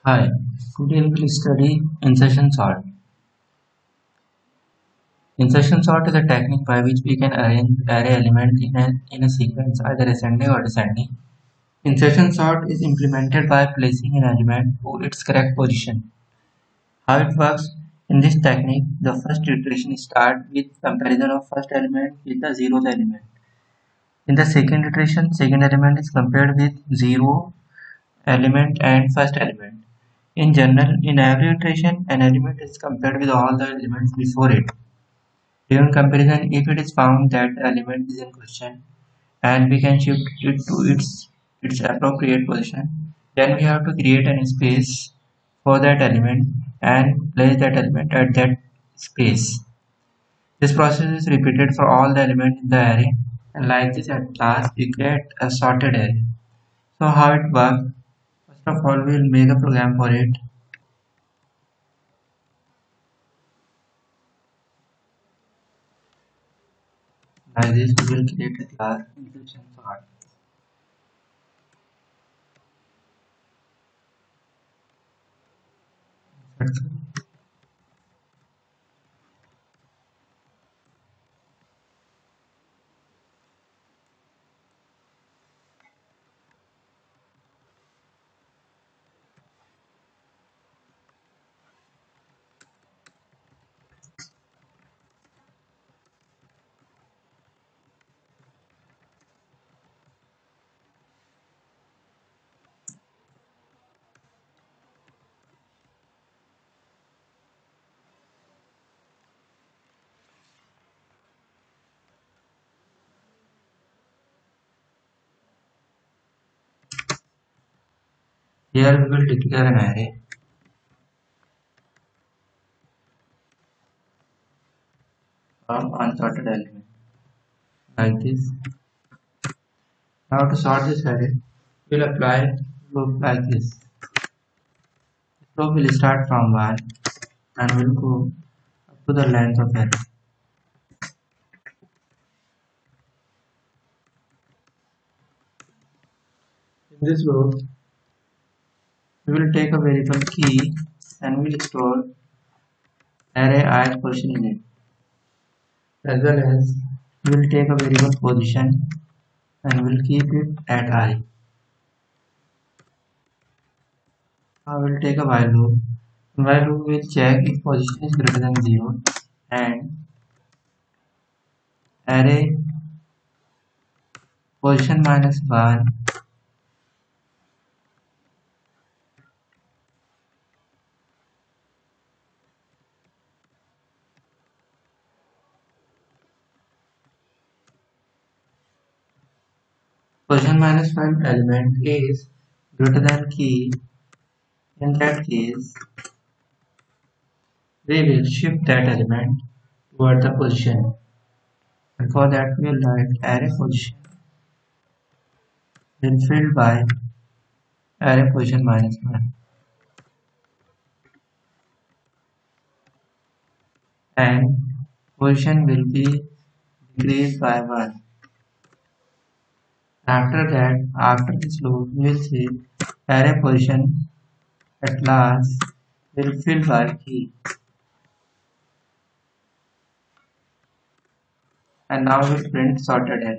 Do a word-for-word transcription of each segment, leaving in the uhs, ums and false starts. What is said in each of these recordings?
Hi, today we will study insertion sort. Insertion sort is a technique by which we can arrange array elements in a, in a sequence, either ascending or descending. Insertion sort is implemented by placing an element to its correct position. How it works? In this technique, the first iteration starts with comparison of first element with the zeroth element. In the second iteration, second element is compared with zero element and first element. In general, in every iteration, an element is compared with all the elements before it. During comparison, if it is found that the element is in question and we can shift it to its its appropriate position, then we have to create an space for that element and place that element at that space. This process is repeated for all the elements in the array, and like this at last we create a sorted array. So how it works? First of all, we will make a program for it. Like this, we will create a class insertion sort. Here we will declare an array of unsorted element like this. Now to sort this array, we'll apply loop like this. Loop will start from one and will go up to the length of array. In this loop, we will take a variable key and we'll store array ith position in it, as well as we will take a variable position and we'll keep it at I. I will take a while loop. In while loop, we will check if position is greater than zero and array position minus one position minus five element is greater than key. In that case, we will shift that element toward the position, and for that we will write array position then filled by array position minus one, and position will be decreased by one. After that, after this loop, we will see array position at last will fill by key, and now we will print sorted array.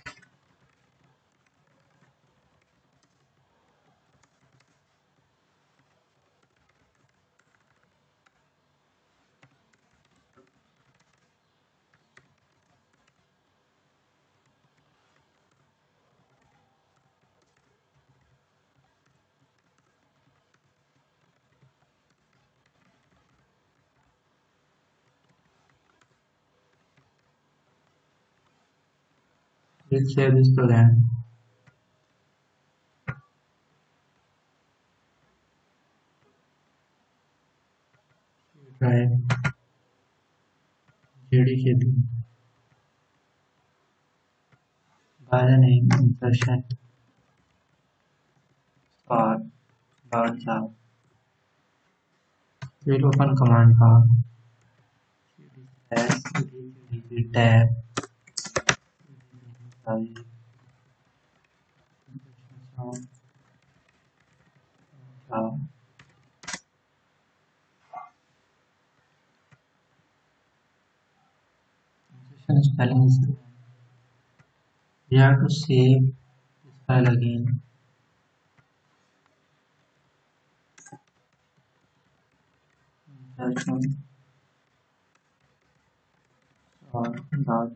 We'll save this program. Try J D K B by the name insertion sort dot java. We'll open command prompt as cd tab java. spelling is wrong. We have to save this file again. Insertion sort dot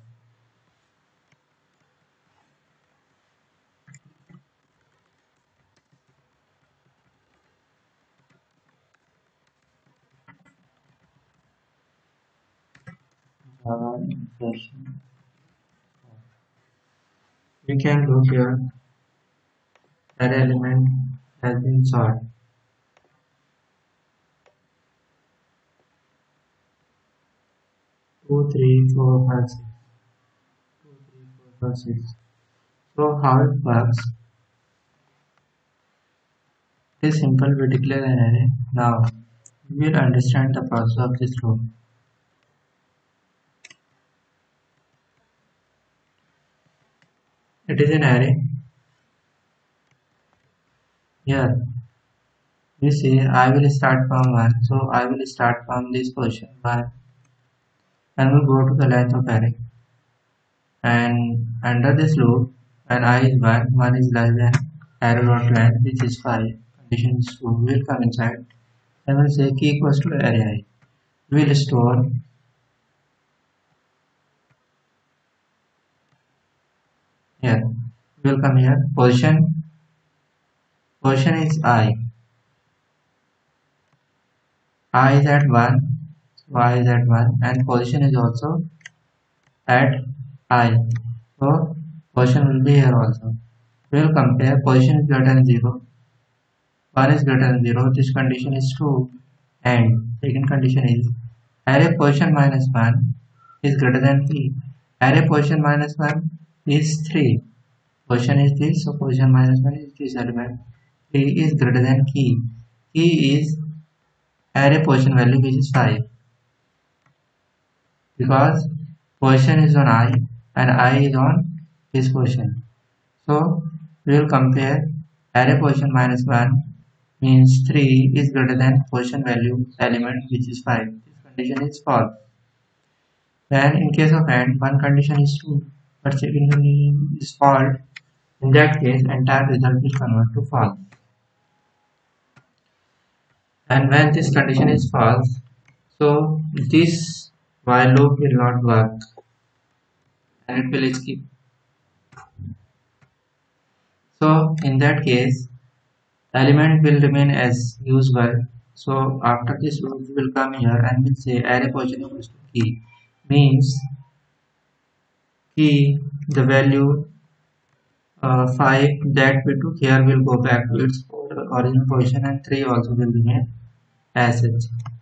Java insertion. We can look here. Array element has been sorted. Two, three, four, five, six. Two, three, four, five, six. So how it works? It is simple. We declare an array. Now we will understand the process of this loop. It is an array. Here we say I will start from one. So I will start from this position one and we go to the length of array. And under this loop, when I is one, one is less than array dot length, which is five. Condition is true. We will come inside and we'll say key equals to array I. We will store here. We will come here. Position. Position is I. I is at one. So I is at one, and position is also at I. So position will be here also. We will compare. Position is greater than zero. one is greater than zero. This condition is true. And second condition is array position minus one is greater than three. Array position minus one is three. Position is this, so position minus one is this element. three is greater than key. Key is array position value, which is five. Because position is on I and I is on this position. So we will compare array position minus one means three is greater than position value element, which is five. This condition is false. Then in case of AND, one condition is true but second condition is false. In that case, entire result will convert to false. And when this condition is false, so this while loop will not work and it will skip. So in that case, element will remain as usual. So after this loop, we will come here and we'll say array position equals to key. Means key, the value uh, five that we took here will go back to its original position, and three also will remain as such.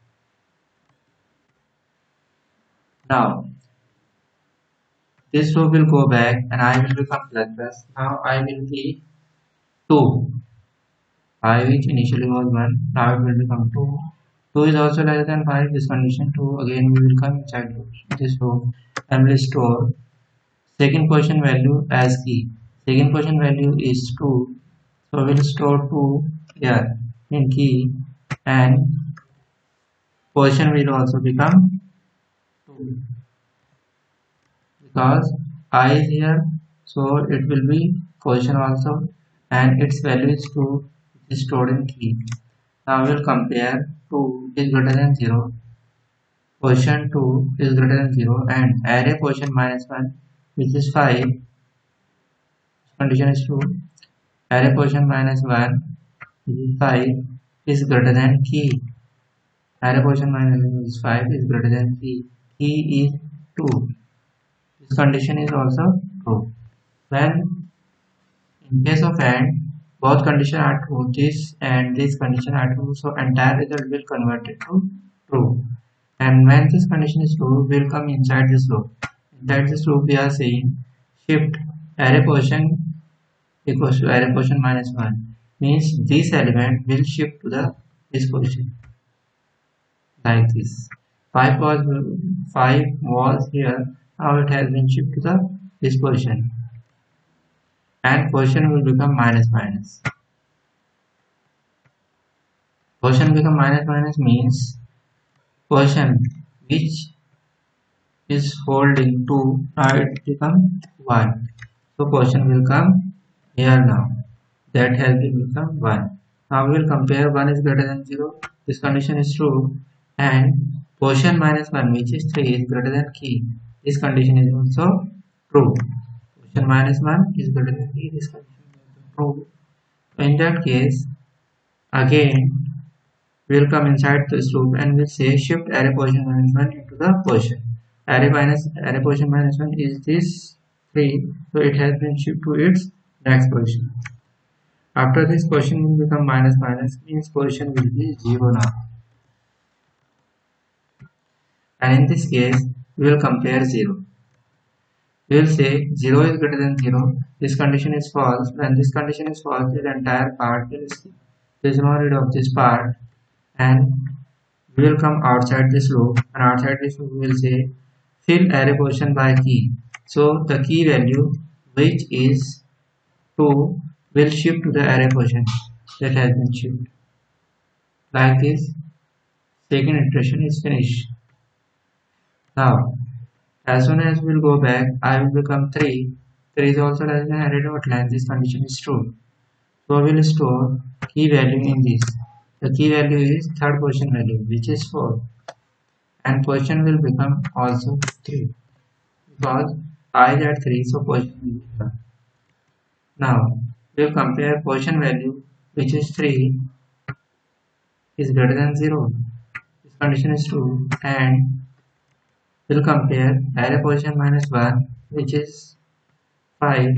Now this row will go back and I will become plus plus. Now I will be two. I, which initially was one, now it will become two. two is also less than five. This condition two. Again we will come inside this row and will store second position value as key. Second position value is two, so we'll store two here in key, and position will also become two because I is here, so it will be position also, and its value is two, which is stored in key. Now we'll compare two is greater than zero, position two is greater than zero, and array position minus one, which is five. Condition is true. Array position minus one, which is five, is greater than key. Array position minus one is five is greater than key. Key is two. This condition is also true. When in case of AND, both conditions are true. This and this condition are true. So entire result will convert it to true. And when this condition is true, we will come inside this loop. Inside this loop, we are saying shift array position equals to array position minus one, means this element will shift to the this position like this. five was five was here, now it has been shifted to the this position, and position will become minus minus. Position become minus minus means position which is holding two, now it become one. So position will come here now. That has been become one. Now we will compare one is greater than zero. This condition is true. And position minus one, which is three, is greater than key. This condition is also true. Position minus one is greater than key. This condition is also true. In that case, again, we will come inside this loop and we'll say shift array position minus one into the position. Array minus array position minus one is this three, so it has been shifted to its next position. After this position will become minus minus, means position will be zero now. And in this case, we will compare zero. We will say zero is greater than zero. This condition is false. When this condition is false, this entire part will skip. There is no need of this part, and we will come outside this loop. And outside this loop, we will say fill array position by key. So the key value, which is two, will shift to the array position that has been shifted. Like this, second iteration is finished. Now, as soon as we'll go back, I will become three. three is also less than array dot length. This condition is true. So we will store key value in this. The key value is third position value, which is four. And position will become also three. Because I is at three, so position will be one. Now, we will compare position value, which is three, is greater than zero. This condition is true. And we'll compare array position minus one, which is five,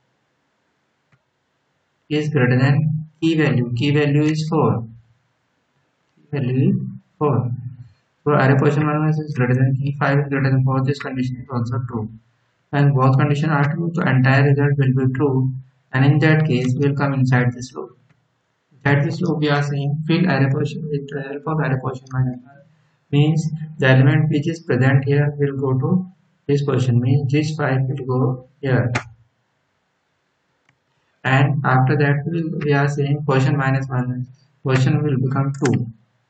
is greater than key value. Key value is four. Key value is four. So array position minus is greater than key, five is greater than four. This condition is also true. And both conditions are true, so entire result will be true. And in that case, we will come inside this loop. Inside this loop, we are saying fill array position with the help of array position minus one. Means the element which is present here will go to this position, means this five will go here. And after that we are saying position minus one, position will become two.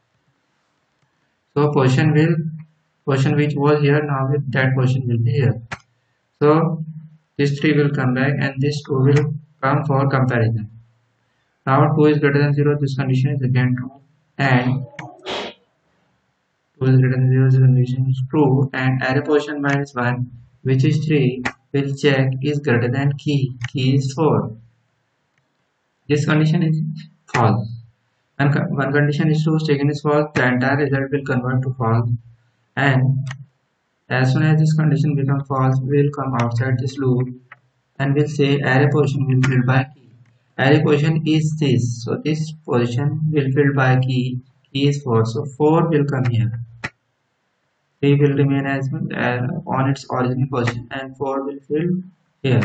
So position will position which was here, now with that position will be here. So this three will come back and this two will come for comparison. Now two is greater than zero, this condition is again true, and two is greater than zero, this condition is true, and array position minus one, which is three, will check is greater than key. Key is four. This condition is false. And one condition is true, second is false, the entire result will convert to false. And as soon as this condition becomes false, we will come outside this loop and we'll say array position will fill by key. Array position is this, so this position will fill by key. Key is four, so four will come here. three will remain as uh, on its original position, and four will fill here.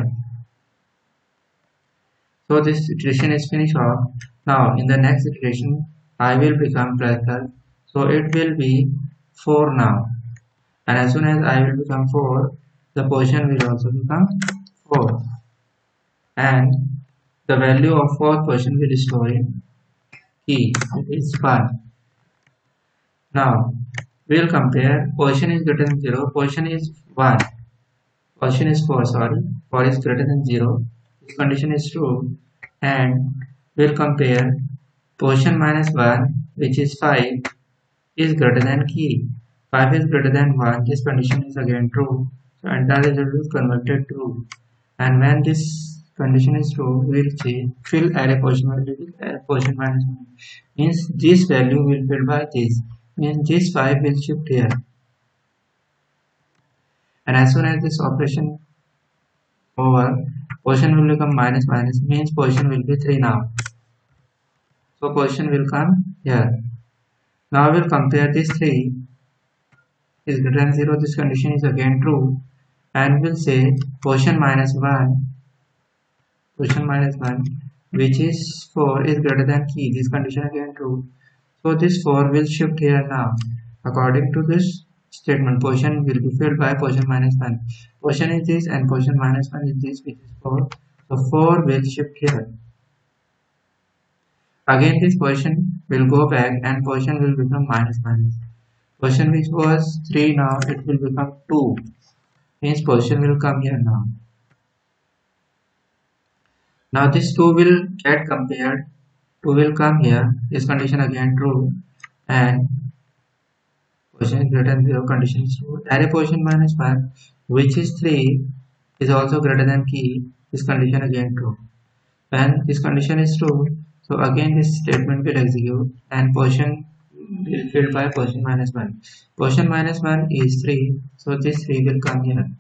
So this iteration is finished off. Now in the next iteration, I will become plus plus, so it will be four now. And as soon as I will become four, the position will also become four. And the value of fourth position will store in key, it is one. Now we will compare position is greater than zero, position is one, position is four, sorry, four is greater than zero. This condition is true, and we will compare position minus one, which is five, is greater than key. five is greater than one, this condition is again true, so entire result is converted true. And when this condition is true, we will say fill array position value with array position minus one, means this value will fill by this, means this five will shift here. And as soon as this operation over, position will become minus minus, means position will be three now. So position will come here. Now we will compare this three is greater than zero, this condition is again true, and we'll say position minus one, position minus one, which is four, is greater than key, this condition again true. So this four will shift here now. According to this statement, position will be filled by position minus one. Position is this and position minus one is this, which is four. So four will shift here. Again this position will go back and position will become minus minus. Position which was three, now it will become two. Means position will come here now. Now this two will get compared. two will come here. This condition again true. And position is greater than zero, condition is true. Array position minus one, which is three, is also greater than key. This condition again true. When this condition is true, so again this statement will execute and position will filled by position minus one. Position minus one is three, so this three will come here.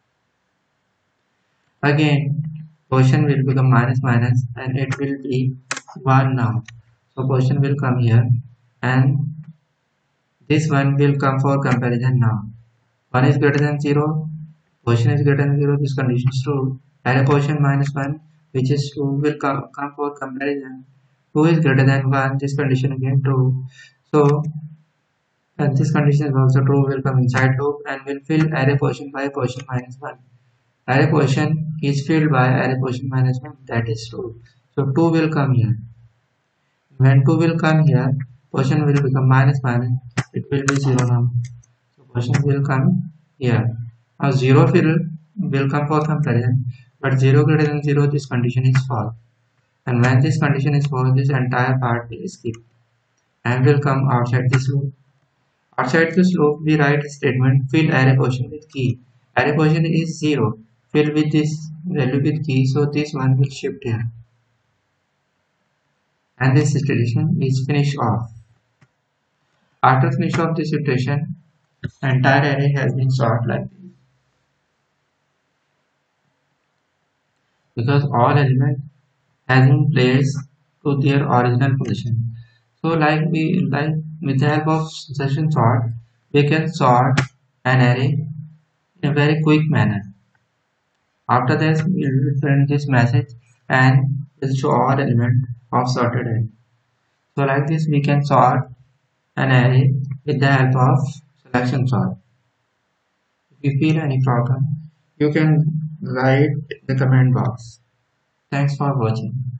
Again, position will become minus minus and it will be one now. So position will come here and this one will come for comparison now. one is greater than zero, position is greater than zero, this condition is true. Array position minus one, which is true, will come, come for comparison. two is greater than one, this condition again true. So, and this condition is also true, will come inside loop and will fill array position by position minus one. Array position is filled by array position minus one, that is true. So two will come here. When two will come here, position will become minus minus, it will be zero now. So position will come here. Now zero will, will come for comparison, but zero greater than zero, this condition is false. And when this condition is false, this entire part will skip and will come outside this loop. Outside this loop, we write a statement fill array position with key. Array position is zero. Fill with this value with key, so this one will shift here. And this iteration is finished off. After finish of this iteration, entire array has been sorted like this. Because all elements has been placed to their original position. So like we like with the help of insertion sort, we can sort an array in a very quick manner. After this, we will print this message and will show all elements of sorted array. So like this, we can sort an array with the help of selection sort. If you feel any problem, you can write in the comment box. Thanks for watching.